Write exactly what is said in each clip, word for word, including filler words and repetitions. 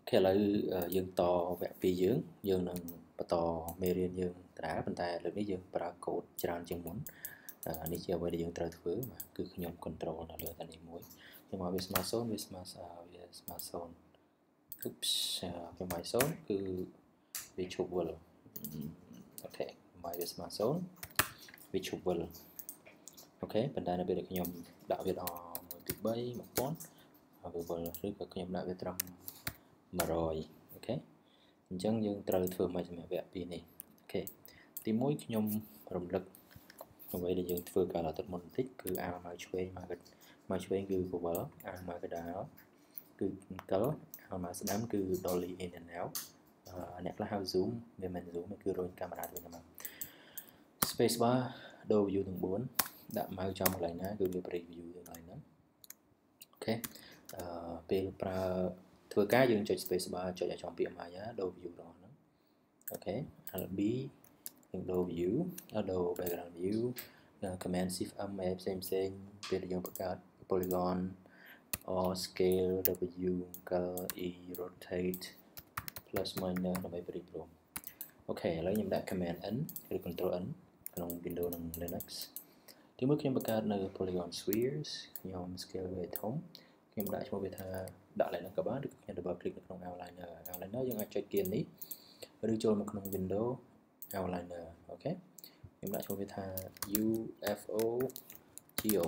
ឥឡូវយើងតវគ្គពីរយើងយើងនឹងបន្តមេរៀនយើងដដែលប៉ុន្តែលើកនេះយើងប្រើកូដច្រើនជាងមុននេះជាអ្វីដែលយើងត្រូវធ្វើគឺខ្ញុំ control នៅលើតែនេះមួយខ្ញុំឲ្យវាស្មើសូន្យវាស្មើវាស្មើសូន្យ oops ខ្ញុំឲ្យសូន្យគឺវាឈប់វិលអូខេខ្ញុំឲ្យវាស្មើសូន្យវាឈប់វិលអូខេប៉ុន្តែនៅពេលដែលខ្ញុំដាក់វាដល់មួយពីរបី 1000វាវិលឬក៏ខ្ញុំដាក់វាត្រឹម100អូខេអញ្ចឹងយើងត្រូវធ្វើមកសម្រាប់វគ្គពីរនេះអូខេទីមួយខ្ញុំរំលឹកអ្វីដែលយើងធ្វើកាលអាទិត្យមុនបន្តិចគឺអាមកឆ្វេងមកមកឆ្វេងគឺកវលអាមកកដាលគឺកលអាមកស្ដាំគឺ dolly in and out អ្នកខ្លះហៅ zoom វាមិន zoom គឺរុញកាមេរ៉ាវិញមក space bar ដូរ view ទាំងបួនដាក់មកចំកន្លែងណាគឺវា preview កន្លែងហ្នឹងអូខេអឺពេលប្រើធ្វើការយើងចុច space bar ចុចឲ្យចំពាក្យ Maya ដូរ view របស់ហ្នឹងអូខេ Alt B យើងដូរ view ដូរ background view command shift M ផ្សេងផ្សេងពេលយើងបង្កើត polygon or scale W color E rotate plus minus ដើម្បីប្រៀបរួមអូខេឥឡូវខ្ញុំដាក់ command N ឬ control N ក្នុង Windows និង Linux ទីមួយខ្ញុំបង្កើតនៅ polygon spheres ខ្ញុំ scale វាធំខ្ញុំដាក់ឈ្មោះវាថាដាក់ឡើងក៏បានឬខ្ញុំ double click នៅក្នុង outliner outliner យើងអាចចុចគៀននេះឬចូលមកក្នុង window outliner អូខេខ្ញុំដាក់ឈ្មោះវាថា U F O Geo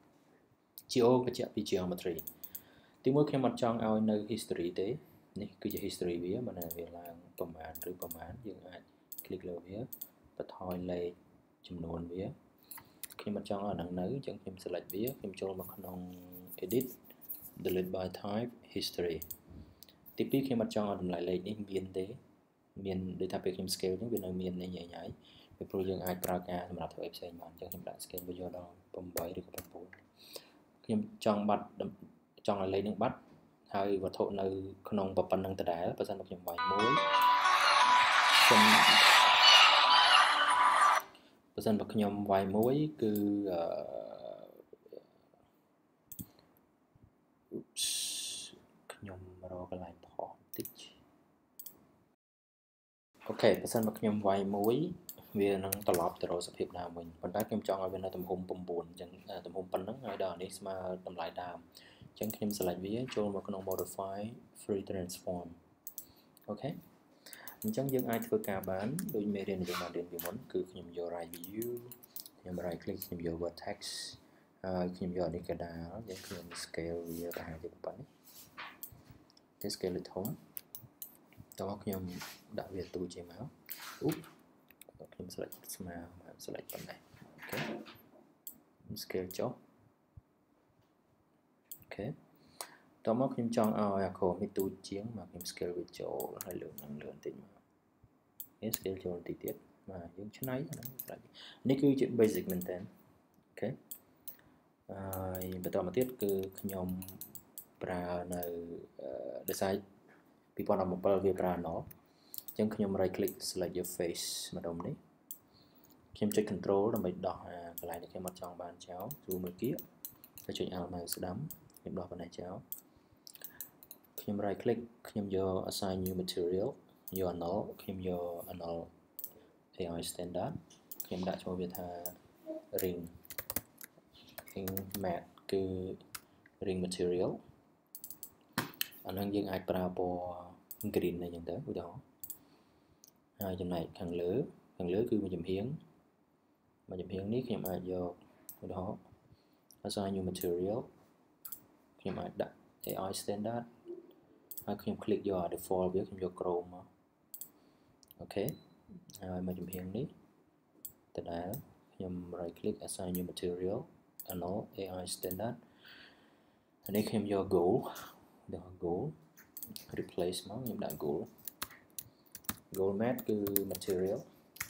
Geo បញ្ជាក់ពី geometry ទីមួយខ្ញុំអត់ចង់ឲ្យនៅ history ទេនេះគឺជា history វាមិនថាវាឡើងប្រមាណឬប្រមាណយើងអាច click លើវាបន្ថយលេខចំនួនវាខ្ញុំអត់ចង់ឲ្យហ្នឹងនៅអញ្ចឹងខ្ញុំ select វាខ្ញុំចូលមកក្នុង edit delete by type history ទីពីរខ្ញុំអត់ចង់ឲ្យតម្លៃលេខនេះមានទេមានដូចថាពេលខ្ញុំ scale ហ្នឹងវានៅមានញ៉ៃញ៉ៃពីព្រោះយើងអាចប្រើការសម្រាប់ធ្វើអីផ្សេងបានអញ្ចឹងខ្ញុំដាក់ scale វាយកដល់eightឬក៏nineខ្ញុំចង់បាត់ចង់ឲ្យលេខនឹងបាត់ហើយវត្ថុនៅក្នុងប៉ុណ្្នឹងដដែលបើសិនមកខ្ញុំវាយមួយខ្ញុំបើសិនមកខ្ញុំវាយមួយគឺអឺខ្ញុំរកកន្លែងផុសបន្តិចអូខេបើសិនមកខ្ញុំវាយមួយវានឹងត្រឡប់ទៅរកសភាពដើមវិញប៉ុន្តែខ្ញុំចង់ឲ្យវានៅទំហំnineអញ្ចឹងទំហំប៉ុណ្ណឹងហើយដល់នេះស្មើតម្លៃដើមអញ្ចឹងខ្ញុំ select វាចូលមកក្នុង modify free transform អូខេអញ្ចឹងយើងអាចធ្វើការបានដូចមេរៀនយើងបានរៀនពីមុនគឺខ្ញុំយក right view ខ្ញុំ right click ខ្ញុំយក vertex ហើយខ្ញុំយកនេះកដាលអញ្ចឹងខ្ញុំ scale វាប្រហែលជាប៉ុណ្ណេះតែ scale ធំតោះខ្ញុំដាក់វាទូជាមកអូខ្ញុំ select ស្មើមក select ប៉ុណ្ណេះអូខេ scale ចុះអូខេតោះមកខ្ញុំចង់ឲ្យអាក្រមនេះទូជាងមកខ្ញុំ scale វាចូលហើយលើកនឹងលឿនតិចមកនេះ scale ចូលតិចទៀតបាទយើងឆ្នៃនេះគឺជា basic មែនតើអូខេហើយបន្តមកទៀតគឺខ្ញុំប្រើនៅ design two thousand seventeenវាប្រើណោអញ្ចឹងខ្ញុំ right click select your face ម្ដុំនេះខ្ញុំចុច control ដើម្បីដោះកន្លែងដែលខ្ញុំអត់ចង់បានចោលជួមួយគៀកហើយចុច alt មកស្ដាំខ្ញុំដោះប៉ុណ្ណេះចោលខ្ញុំ right click ខ្ញុំយក assign new material យក annul ខ្ញុំយក annul A I standard ខ្ញុំដាក់ឈ្មោះវាថា ring ring matte គឺ ring material អាហ្នឹងយើងអាចប្រើពណ៌ green អីចឹងទៅឧទាហរណ៍ហើយចំណែកខាងលើខាងលើគឺមួយចំហៀងមួយចំហៀងនេះខ្ញុំអាចយកឧទាហរណ៍ assign new material ខ្ញុំអាចដាក់ A I standard ហើយខ្ញុំ click យក default វាខ្ញុំយក chrome មកអូខេហើយមួយចំហៀងនេះដដែលខ្ញុំ right click assign new material annul A I standard នេះខ្ញុំយក gold ដាក់ gold replace មកខ្ញុំដាក់ gold gold matte គឺ material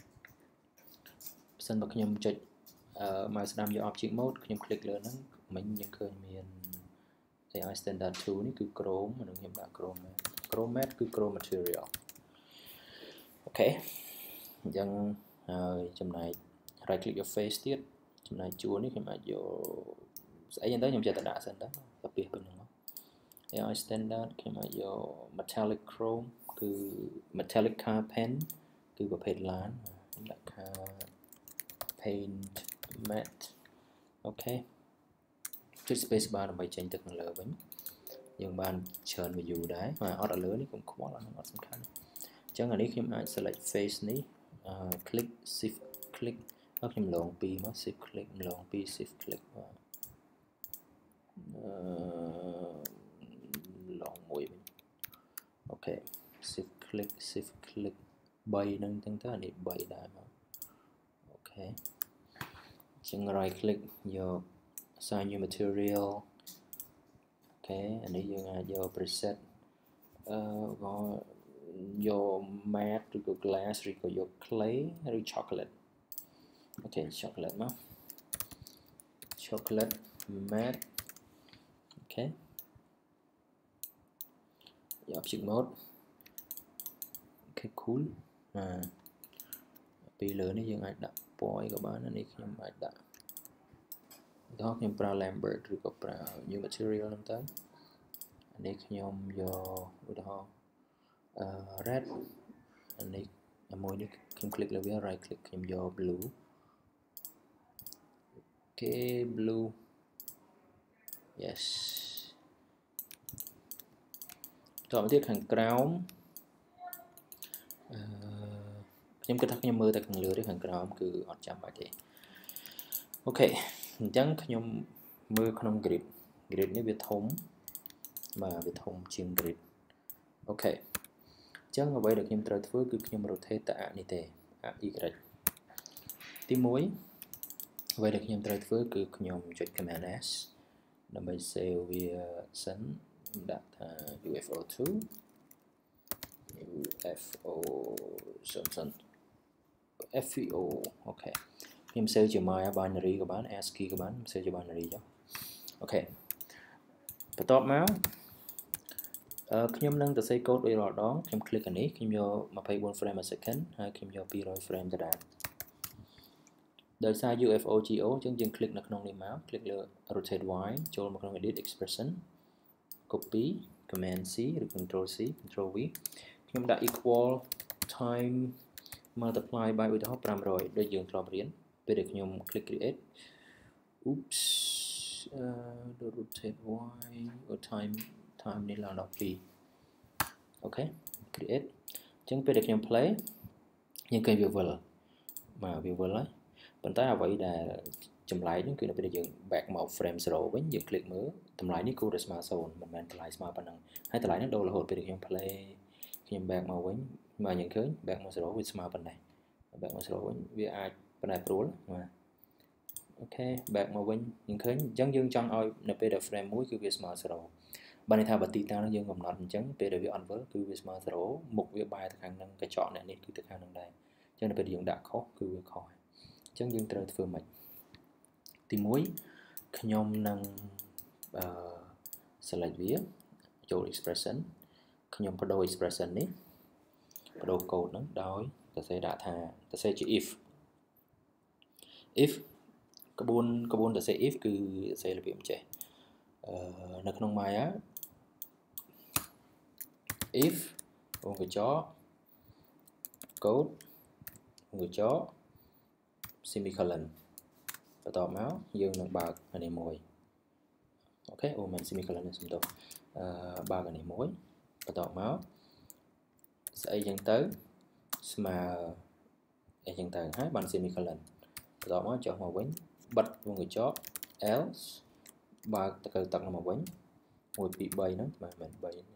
បើសិនបើខ្ញុំចុចមកស្ដាំយក object mode ខ្ញុំ click លើហ្នឹងមិញយើងឃើញមាន A I standard two នេះគឺ chrome និងខ្ញុំដាក់ chrome matte chrome matte គឺ chrome material អូខេអញ្ចឹងហើយចំណែក right click your face ទៀតចំណែកជួរនេះខ្ញុំអាចយកស្អីហ្នឹងទៅខ្ញុំចេះតែដាក់សិនទៅទៅពីប៉ុណ្្នឹងមក a i standard ខ្ញុំអាចយក metallic chrome គឺ metallic car pen គឺប្រភេទឡានខ្ញុំដាក់ car paint matte អូខេចុច space bar ដើម្បីចេញទៅខាងលើវិញយើងបានច្រើន view ដែរបាទអត់ឲ្យលើនេះកុំខ្វល់អានោះអត់សំខាន់អញ្ចឹងអានេះខ្ញុំអាច select face នេះ click shift click ហើយខ្ញុំឡងពីមក shift click ឡងពី shift click បាទឡងមួយវិញអូខេ shift click shift click 3ហ្នឹងទាំងទៅអានេះ3ដែរមកអូខេអញ្ចឹង right click យក assign new material អូខេអានេះយើងអាចយក preset អឺយក matte ឬក៏ glass ឬក៏យក clay ឬ chocolate អូខេ chocolate មក chocolate matte អូខេយក object mode អូខេ cool អាពីលើនេះយើងអាចដាក់ពណ៌អីក៏បាននេះខ្ញុំអាចដាក់ដល់ខ្ញុំប្រើ Lambert ឬក៏ប្រើ new material ហ្នឹងទៅអានេះខ្ញុំយកឧទាហរណ៍ red អានេះមួយនេះខ្ញុំ click លើវា right click ខ្ញុំយក blue អូខេ blue yes តោះមកទៀតខាងក្រោមអឺខ្ញុំគិតថាខ្ញុំមើលតែខាងលើទេខាងក្រោមគឺអត់ចាំបាច់ទេអូខេអញ្ចឹងខ្ញុំមើលក្នុង grid grid នេះវាធំបាទវាធំជាង grid អូខេអញ្ចឹងអ្វីដែលខ្ញុំត្រូវធ្វើគឺខ្ញុំ rotate តាអានេះទេអា y ទីមួយអ្វីដែលខ្ញុំត្រូវធ្វើគឺខ្ញុំចុច command s ដើម្បី save វាសិនដាក់ថា u f o two u f o សិនសិន f v o អូខេខ្ញុំ save ជា my binary ក៏បាន ascii ក៏បាន save ជា binary ចុះអូខេបន្ទាប់មកអឺខ្ញុំនឹងទៅសេ code ដូចរាល់ដងខ្ញុំ click អានេះខ្ញុំយកtwenty-four frame a second ហើយខ្ញុំយកtwo hundred frame ដដែលដោយសារ u f o go អញ្ចឹងយើង click នៅក្នុងនេះមក click លើ rotate y ចូលមកក្នុង edit expression copy command c ឬ control c control v ខ្ញុំដាក់ equal time multiply by ឧទាហរណ៍five hundredដូចយើងធ្លាប់រៀនពេលដែលខ្ញុំ click create oops uh, rotate y or time time នេះឡើងដល់twoអូខេ create អញ្ចឹងពេលដែលខ្ញុំ play យើងឃើញវាវិលមកវាវិលហើយប៉ុន្តែអ្វីដែលចម្លែកនោះគឺនៅពេលដែលយើង back មក frame zero វិញយើង click មើលតម្លៃនេះគួរតែស្មើzeroមិនមែនតម្លៃស្មើប៉ុណ្ណឹងហើយតម្លៃនេះដូររហូតពេលដែលខ្ញុំ play ខ្ញុំ back មកវិញមកយើងឃើញ back មក zero វាស្មើប៉ុណ្ណេះ back មក zero វិញវាអាចប្រែប្រួលបាទអូខេ back មកវិញយើងឃើញអញ្ចឹងយើងចង់ឲ្យនៅពេលដែល frame មួយគឺវាស្មើzeroបានន័យថាបើទីតាំងនោះយើងកំណត់អញ្ចឹងពេលដែលវាអត់វិលគឺវាស្មើzeroមុខវាបែរទៅខាងហ្នឹងកញ្ចក់អ្នកនេះគឺទៅខាងហ្នឹងដែរអញ្ចឹងនៅពេលដែលយើងដាក់ខុសគឺវាខុសអញ្ចឹងយើងត្រូវធ្វើម៉េចទីមួយខ្ញុំនឹងអឺ select វាចូល expression ខ្ញុំបដូរ expression នេះបដូរ code ហ្នឹងដោយសរសេរដាក់ថាសរសេរជា if if ក្បួនក្បួនសរសេរ if គឺសរសេររបៀបចេះអឺនៅក្នុង Maya if វងកញ្ចក់ code វងកញ្ចក់ semicolon បន្ទាប់មកយើងនឹងបើកអានេះមួយអូខេអូមិន semicolon នេះសំដៅអឺបើកអានេះមួយបន្ទាប់មកស្អីចឹងទៅស្មើអីចឹងទៅហើយបាន semicolon បន្ទាប់មកចុះមកវិញបិទវងកញ្ចក់ else បើកទៅទឹកមកវិញone two threeហ្នឹងបាទមិន3ឲ្យ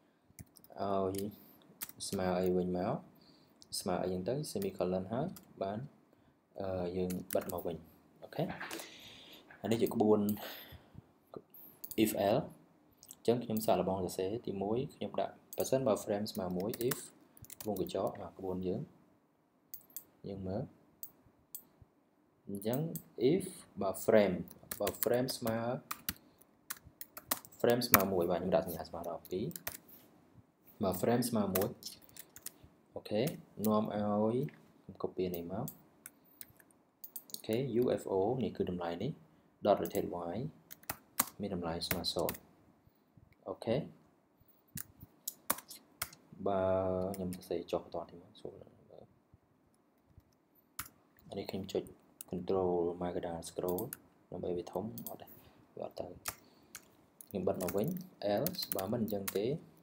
ស្មើអីវិញមកស្មើអីចឹងទៅ semicolon ហើយបានអឺយើងបិទមកវិញអូខេអានេះជាក្បួន if else អញ្ចឹងខ្ញុំសាកល្បងសរសេរទីមួយខ្ញុំដាក់បើសិនបើ frame ស្មើមួយ if វងកញ្ចក់អាក្បួនយើងយើងមើលអញ្ចឹង if បើ frame បើ frame ស្មើ frame ស្មើមួយបាទខ្ញុំដាក់សញ្ញាស្មើដល់twoបើ frame ស្មើមួយអូខេនាំឲ្យខ្ញុំ copy នេះមកអូខេ u f o នេះគឺតម្លៃនេះ dot rotate y មានតម្លៃស្មើzero ok ba nhầm sẽ cho toàn thì số anh ấy kìm chụp control mai cái đàn scroll nó bay về thống ở đây gọi tới nhưng bật nóវិញ else បើមិនអញ្ចឹងទេ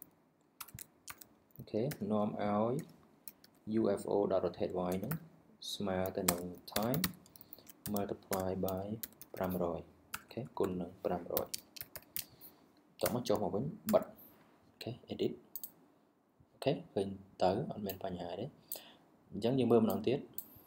ok norm out ufo dot rotate y ហ្នឹងស្មើទៅនឹង time multiply by five hundred អូខេគុណនឹងfive hundredតោះមកចុះមកវិញបិទអូខេ edit អូខេឃើញទៅអត់មានបញ្ហាទេអញ្ចឹងយើងមើលម្ដងទៀត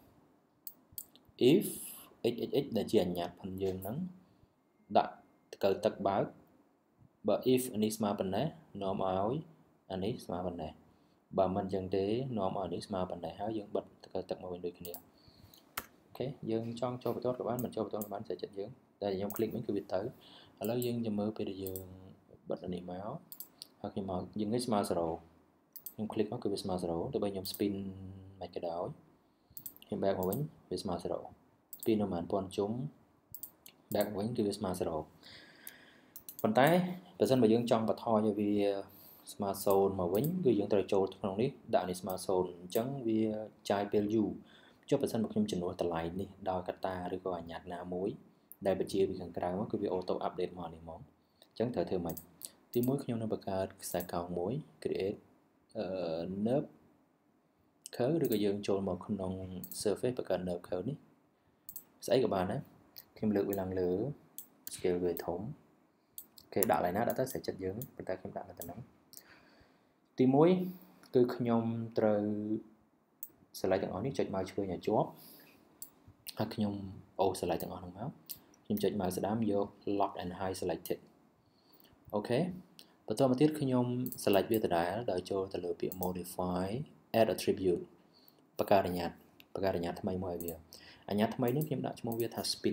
if xxx ដែលជាអញ្ញាតផងយើងហ្នឹងដាក់ទៅទឹកបើកបើ if អានេះស្មើប៉ុណ្ណេះ norm ឲ្យអានេះស្មើប៉ុណ្ណេះបើមិនអញ្ចឹងទេ norm ឲ្យនេះស្មើប៉ុណ្ណេះហើយយើងបិទទៅទឹកមកវិញដូចគ្នាអូខេយើងចង់ចូលបន្ទាត់ក៏បានមិនចូលបន្ទាត់ក៏បានសេចចិត្តយើងតែខ្ញុំคลิกវិញគឺវាទៅឥឡូវយើងจะមើលពេលដែលយើងបិទអានេះមកហើយខ្ញុំមកយើងនេះស្មើzeroខ្ញុំคลิกមកគឺវាស្មើzeroទោះបីខ្ញុំ spin មិនក៏ដោយខ្ញុំ back មកវិញវាស្មើzero spin នៅប្រហែលពាន់ជុំ back វិញគឺវាស្មើzeroប៉ុន្តែបើសិនបើយើងចង់បន្ថយឲ្យវាស្មើzeroមកវិញគឺយើងត្រូវចូលក្នុងនេះដាក់នេះស្មើzeroអញ្ចឹងវាចាយពេលយូរចុះបើសិនបើខ្ញុំចំនួនតម្លៃនេះដោយកតាឬក៏អាញាតណាមួយដែលបញ្ជាពីខាងក្រៅមកគឺវា auto update មកនេះមកអញ្ចឹងត្រូវធ្វើម៉េចទីមួយខ្ញុំនឹងបង្កើតខ្សែកោងមួយ create អឺ nerve curve ឬក៏យើងចូលមកក្នុង surface បង្កើត nerve curve នេះស្អីក៏បានដែរខ្ញុំលើកវាឡើងលើ scale វាធំគេដាក់ឡើយណាដាក់ទៅសេចចិត្តយើងប៉ុន្តែខ្ញុំដាក់នៅទៅហ្នឹងទីមួយគឺខ្ញុំត្រូវ select ទាំងអស់នេះចុចមកឆ្វេងឲ្យជាប់ហើយខ្ញុំអូ select ទាំងអស់ហ្នឹងមកខ្ញុំចុចមកស្ដាំយក lock and hide selected អូខេបន្តមកទៀតខ្ញុំ select វាដដែលដោយចូលទៅលើពាក្យ modify add attribute បង្កើតអាញាតបង្កើតអាញាតថ្មីមួយឲ្យវាអាញាតថ្មីនេះខ្ញុំដាក់ឈ្មោះវាថា spin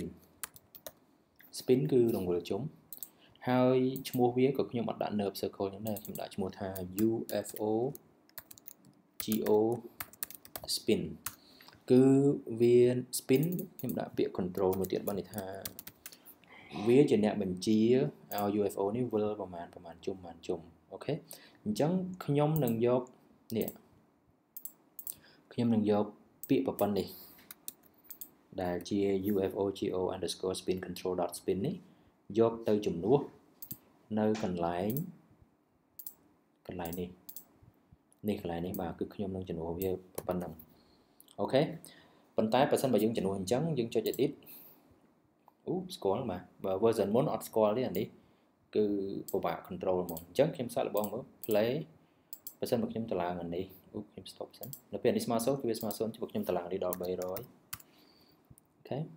spin គឺរង្វិលជុំហើយឈ្មោះវាក៏ខ្ញុំអត់ដាក់ nerve circle ហ្នឹងដែរខ្ញុំដាក់ឈ្មោះថា ufo go spin គឺវា spin ខ្ញុំដាក់ពាក្យ control មួយទៀតបានន័យថាវាជាអ្នកបញ្ជាឲ្យ ufo នេះវិលប្រមាណប្រមាណជុំប្រមាណជុំអូខេអញ្ចឹងខ្ញុំនឹងយកនេះខ្ញុំនឹងយកពាក្យប្រព័ន្ធនេះដែលជា ufo go underscore spin control dot spin នេះយកទៅជំនួសនៅកន្លែងកន្លែងនេះនេះកន្លែងនេះបាទគឺខ្ញុំនឹងជំនួសវាប៉ុណ្ណឹងអូខេប៉ុន្តែបើសិនបើយើងជំនួសអញ្ចឹងយើងចុច edit អូស្គាល់បាទបើ version មុនអត់ស្គាល់ទេអានេះគឺពិបាក control ហ្មងអញ្ចឹងខ្ញុំសាកល្បងមើល play បើសិនបើខ្ញុំតម្លើងអានេះអូខ្ញុំ stop សិននៅពេលនេះស្មើ0គឺវាស្មើ0ជួបខ្ញុំតម្លើងនេះដល់300អូខេ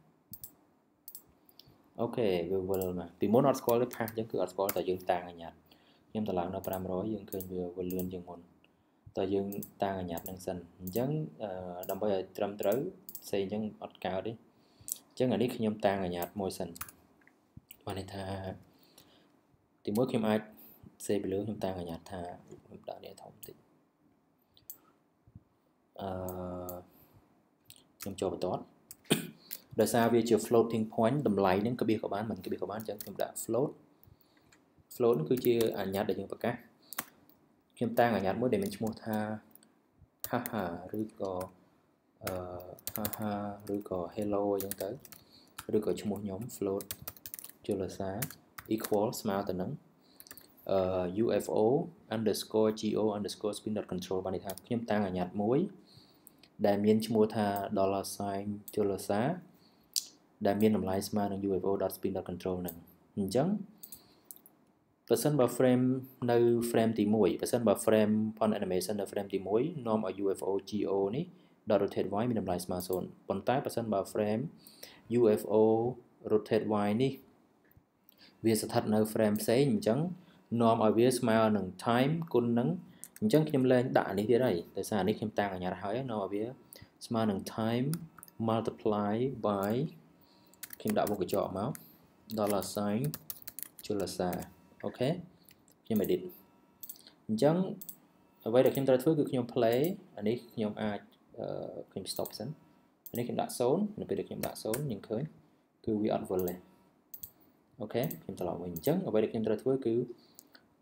អូខេវាវិលមកពីមុនអត់ស្គាល់ទេផាសអញ្ចឹងគឺអត់ស្គាល់តែយើងតាំងអាញាតខ្ញុំតម្លើងដល់five hundredយើងឃើញវាវិលលឿនជាងមុនតែយើងតាំងអាញាតនឹងសិនអញ្ចឹងដើម្បីឲ្យត្រឹមត្រូវផ្សេងអញ្ចឹងអត់កើតទេអញ្ចឹងអានេះខ្ញុំតាំងអាញាតមួយសិនបានន័យថាទីមួយខ្ញុំអាចសេពីលើខ្ញុំតាំងអាញាតថាខ្ញុំដាក់នេះធំតិចអឺខ្ញុំចូលបន្ទាត់ដោយសារវាជា floating point តម្លៃហ្នឹងក្បៀសក៏បានមិនក្បៀសក៏បានអញ្ចឹងខ្ញុំដាក់ float float គឺជាអាញាតដែលយើងប្រកាសខ្ញុំតាំងអាញាតមួយដែលមានឈ្មោះថា haha ឬក៏អឺ haha ឬក៏ hello អញ្ចឹងទៅឬក៏ឈ្មោះខ្ញុំ float ជលសា equal ស្មើទៅនឹងអឺ ufo underscore go underscore spin dot control បានន័យថាខ្ញុំតាំងអាញាតមួយដែលមានឈ្មោះថា dollar sign ជលសាដែលមានតម្លៃស្មើនឹង ufo dot spin dot control ហ្នឹងអញ្ចឹងបើសិនបើ frame នៅ frame ទីoneបើសិនបើ frame point animation នៅ frame ទីoneនាំឲ្យ ufo go នេះ dot rotate y មានតម្លៃស្មើ0ប៉ុន្តែបើសិនបើ frame ufo rotate y នេះវាស្ថិតនៅ frame ផ្សេងអញ្ចឹងនាំឲ្យវាស្មើនឹង time គុណនឹងអញ្ចឹងខ្ញុំលែងដាក់នេះទៀតហើយដោយសារនេះខ្ញុំតាំងអាញាតហើយនាំឲ្យវាស្មើនឹង time multiply by ខ្ញុំដាក់មុខកញ្ចក់មក dollar sign ជលសាអូខេខ្ញុំ edit អញ្ចឹងអ្វីដែលខ្ញុំត្រូវធ្វើគឺខ្ញុំ play អានេះខ្ញុំអាចខ្ញុំ stop សិនអានេះខ្ញុំដាក់0នៅពេលដែលខ្ញុំដាក់0យើងឃើញគឺវាអត់វិលទេអូខេខ្ញុំត្រឡប់វិញអញ្ចឹងអ្វីដែលខ្ញុំត្រូវធ្វើគឺ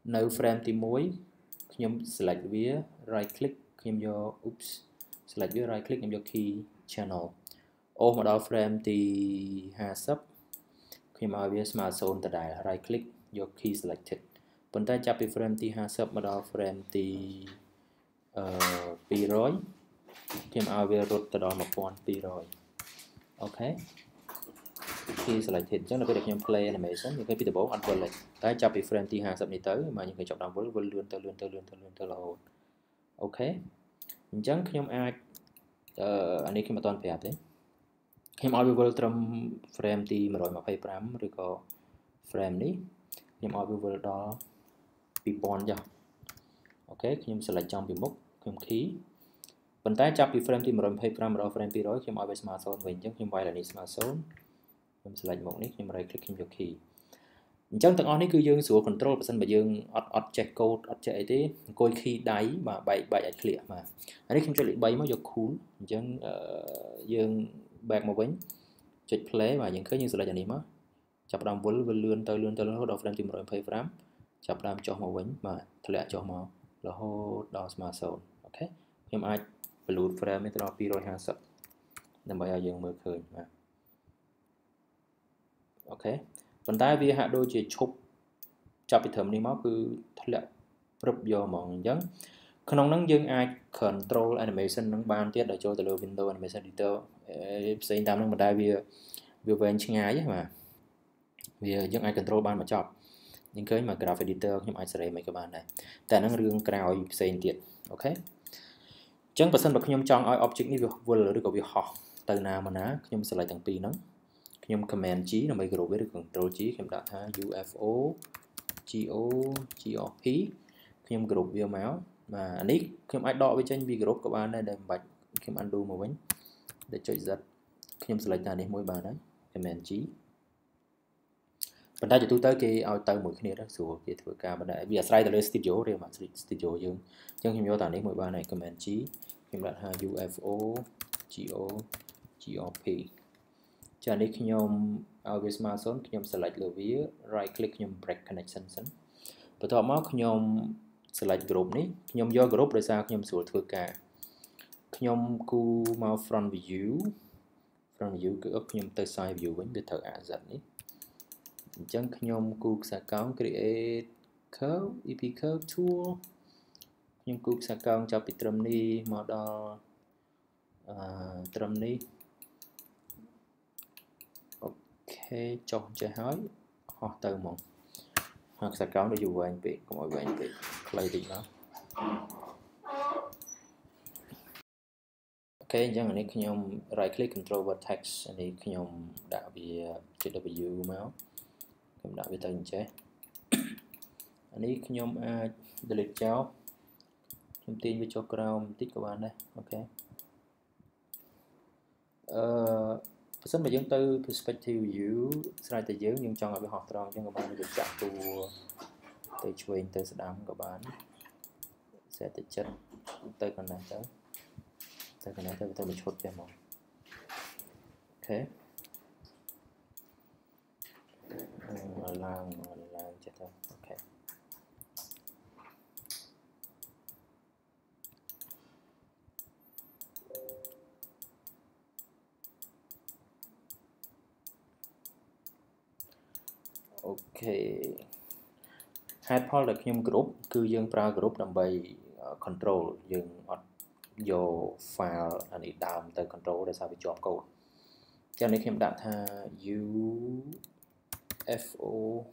នៅ frame ទីមួយខ្ញុំ select វា right click ខ្ញុំយក oops select វា right click ខ្ញុំយក key channel អូសមកដល់ frame ទីห้าสิบខ្ញុំឲ្យវាស្មើศูนย์ដដែល right click យក key selected ប៉ុន្តែចាប់ពី frame ទីห้าสิบមកដល់ frame ទីអឺពីររយខ្ញុំឲ្យវារត់ទៅដល់một nghìn hai trămអូខេ key selected អញ្ចឹងនៅពេលដែលខ្ញុំ play animation យើងឃើញពីដំបូងអត់វិលទេតែចាប់ពី frame ទីห้าสิบនេះទៅមកយើងឃើញចាប់ដល់វិលវិលលឿនទៅលឿនទៅលឿនទៅលឿនទៅរហូតអូខេអញ្ចឹងខ្ញុំអាចអឺអានេះខ្ញុំអត់ទាន់ប្រាប់ទេខ្ញុំឲ្យវាវិលត្រឹម frame ទីmột trăm hai mươi lămឬក៏ frame នេះខ្ញុំឲ្យវាវិលដល់ពីរពាន់ចុះអូខេខ្ញុំ select ចំពីមុខខ្ញុំ key ប៉ុន្តែចាប់ពី frame ទីmột trăm hai mươi lămមកដល់ frame two hundredខ្ញុំឲ្យវាស្មើศูนย์វិញអញ្ចឹងខ្ញុំវាយដល់នេះស្មើศูนย์ខ្ញុំ select មុខនេះខ្ញុំ right click ខ្ញុំយក key អញ្ចឹងទាំងអស់នេះគឺយើងស្រួល control បើសិនបើយើងអត់អត់ចេះ code អត់ចេះអីទេអង្គុយ key ដៃបាទបែកបែកឲ្យ clear បាទអានេះខ្ញុំចុចលេខ3មកយក cool អញ្ចឹងយើង back មកវិញចុច play បាទយើងឃើញយើង select អានេះមកចាប់ដើមវិលវាលឿនទៅលឿនទៅរហូតដល់ frame ទីmột trăm hai mươi lămចាប់ដើមចុះមកវិញបាទធ្លាក់ចុះមករហូតដល់ស្មើศูนย์អូខេខ្ញុំអាច balloon frame នេះទៅដល់two hundred fiftyដើម្បីឲ្យយើងមើលឃើញបាទអូខេប៉ុន្តែវាហាក់ដូចជាឈប់ចាប់ពីត្រឹមនេះមកគឺធ្លាក់ព្រឹបយកហ្មងអញ្ចឹងក្នុងហ្នឹងយើងអាច control animation នឹងបានទៀតដោយចូលទៅលើ window animation editor ផ្សេងតាមហ្នឹងមិនដែលវាវាវែងឆ្ងាយទេបាទវាយើងអាច control បានមកចប់យើងឃើញមក graph editor ខ្ញុំអាចសេរីមិនក៏បានដែរតែហ្នឹងរឿងក្រោយផ្សេងទៀតអូខេអញ្ចឹងបើសិនបើខ្ញុំចង់ឲ្យ object នេះវាវិលឬក៏វាហោះទៅណាមកណាខ្ញុំ select ទាំងពីរហ្នឹងខ្ញុំ command G ដើម្បី group វាឬ control G ខ្ញុំដាក់ថា U F O G O G O P ខ្ញុំ group វាមកបាទអានេះខ្ញុំអាចដកវាចេញពី group ក៏បានដែរដែលមិនបាច់ខ្ញុំ undo មកវិញដែលចុច Z ខ្ញុំ select តានេះមួយបានហើយ command G ប៉ុន្តែជាទូទៅគេឲ្យទៅមួយគ្នាដែរស្រួលគេធ្វើការបណ្ដាវាអាស្រ័យទៅលើ studio ឬមក studio យើងអញ្ចឹងខ្ញុំយកតានេះមួយបានហើយ command G ខ្ញុំដាក់ថា U F O G O G O P ចានេះខ្ញុំឲ្យវាស្មើศูนย์ខ្ញុំ select លើវា right click ខ្ញុំ break connection សិនបន្ទាប់មកខ្ញុំ select group នេះខ្ញុំយក group ដោយសារខ្ញុំស្រួលធ្វើការខ្ញុំគូមក front view front view គឺខ្ញុំទៅ side view វិញវាត្រូវ A Z នេះអញ្ចឹងខ្ញុំគូខ្សែកោង create curve E P curve tool ខ្ញុំគូខ្សែកោងចាប់ពីត្រឹមនេះមកដល់អឺត្រឹមនេះអូខេចុះចេះហើយហោះទៅហ្មងហើយខ្សែកោងដូចយូរវែងពេកកុំឲ្យវែងពេកខ្លីតិចណាអូខេអញ្ចឹងអានេះខ្ញុំ right click control vertex អានេះខ្ញុំដាក់វាជា W មកខ្ញុំដាក់វាទៅអញ្ចេះអានេះខ្ញុំអាច delete ចោលខ្ញុំទាញវាចុះក្រោមបន្តិចក៏បានដែរអូខេអឺបើសិនបើយើងទៅ perspective view ស្រេចតែយើងយើងចង់ឲ្យវាហោះត្រង់អញ្ចឹងក៏បានយើងចាក់តួទៅឆ្វេងទៅស្ដាំក៏បានសេតទៅចិត្តទៅកណ្ដាលទៅទៅកណ្ដាលទៅទៅមួយឈុតចេះមកអូខេឡើងឡើងចេះទៅអូខេអូខេហេតុផលដែលខ្ញុំ group គឺយើងប្រើ group ដើម្បី control យើងអត់យក file អានេះដើមទៅ control ដោយសារវាជាប់កូដចឹងនេះខ្ញុំដាក់ថា U F O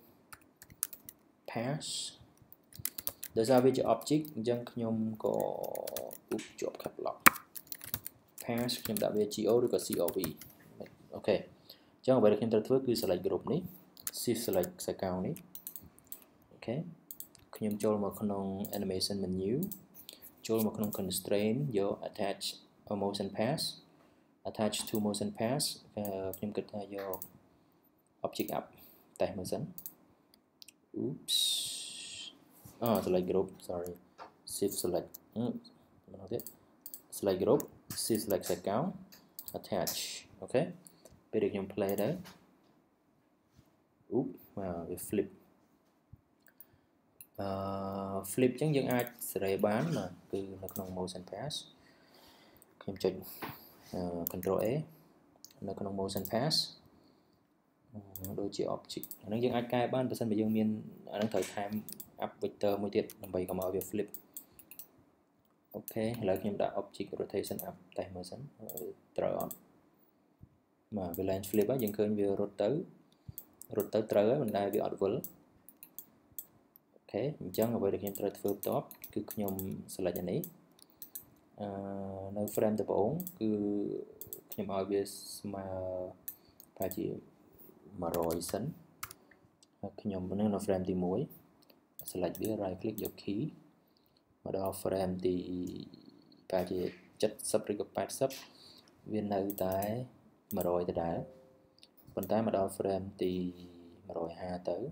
pass ដោយសារវាជា object អញ្ចឹងខ្ញុំក៏ឧបជាប់ cap lock pass ខ្ញុំដាក់វា G O ឬក៏ C O V អូខេអញ្ចឹងអ្វីដែលខ្ញុំត្រូវធ្វើគឺ select group នេះ shift select ខ្សែកោងនេះអូខេខ្ញុំចូលមកក្នុង animation menu ចូលមកក្នុង constraint យក attach a motion pass attach to motion pass ខ្ញុំគិតថាយក object up តែមើលសិន oops អូ select group sorry shift select មិនអត់ទេ select group shift select ខ្សែកោង attach អូខេពេលដែលខ្ញុំ play ទៅ oops មកវា flip uh, flip ចឹងយើងអាចសេរីបានបាទគឺនៅក្នុង motion pass ខ្ញុំចុច control A នៅក្នុង motion pass ដូចជា object អាហ្នឹងយើងអាចកែបានបើសិនបើយើងមានអាហ្នឹងត្រូវថែម up vector មួយទៀតដើម្បីកុំឲ្យវា flip អូខេឥឡូវខ្ញុំដាក់ object rotation up តែមើលសិនត្រូវអត់បាទវាឡើង flip ហើយយើងឃើញវារត់ទៅរត់ទៅត្រូវហើយមិនដែលវាអត់វិលអូខេអញ្ចឹងអ្វីដែលខ្ញុំត្រូវធ្វើបន្ទាប់គឺខ្ញុំ select អានេះអឺនៅ frame ដំបូងគឺខ្ញុំឲ្យវាស្មើប្រហែលជា100សិនហើយខ្ញុំនៅនៅ frame ទី1 select វា right click យក key មកដល់ frame ទីប្រហែលជា70ឬក៏80វានៅតែ100ដដែលប៉ុន្តែមកដល់ frame ទី150ទៅ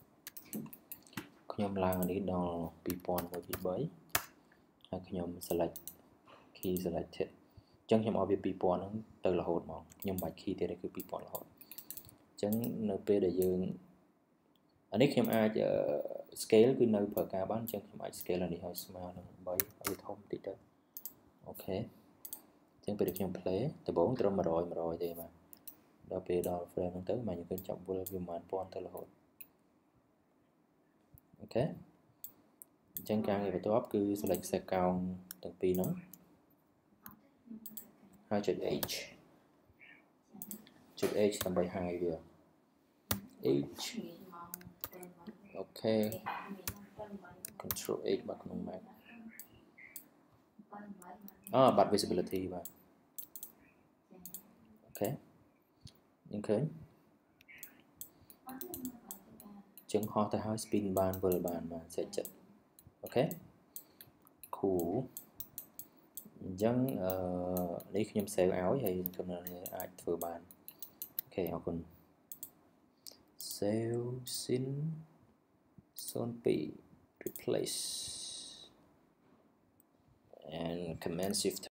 ខ្ញុំឡើងអានេះដល់2000ទៅទី3ហើយខ្ញុំ select key selected អញ្ចឹងខ្ញុំឲ្យវា2000ហ្នឹងទៅរហូតមកខ្ញុំបាច់ key ទៀតគឺ2000រហូតអញ្ចឹងនៅពេលដែលយើងអានេះខ្ញុំអាច scale គឺនៅប្រើការបានអញ្ចឹងខ្ញុំអាច scale អានេះឲ្យស្មើនឹង3ឲ្យវាធំតិចទៅអូខេអញ្ចឹងពេលដែលខ្ញុំ play ដំបូងត្រឹម100 100ទេបាទដល់ពេលដល់ frame ហ្នឹងទៅមកយើងឃើញចាប់វិលវាប្រហែលពាន់ទៅរហូតអូខេអញ្ចឹងការងារបន្ទាប់គឺ select set count ទាំងពីរហ្នឹងហើយចុច H ចុច H ដើម្បី hide វា H អូខេ control H បាទក្នុង Mac អឺបាត់ visibility បាទអូខេយើងឃើញចឹងហោះទៅហើយ spin បានវិលបានបាទសេចចិត្តអូខេ cool អញ្ចឹងអឺនេះខ្ញុំ save ឲ្យហើយខ្ញុំអាចធ្វើបានអូខេអរគុណ save scene zone two replace and command shift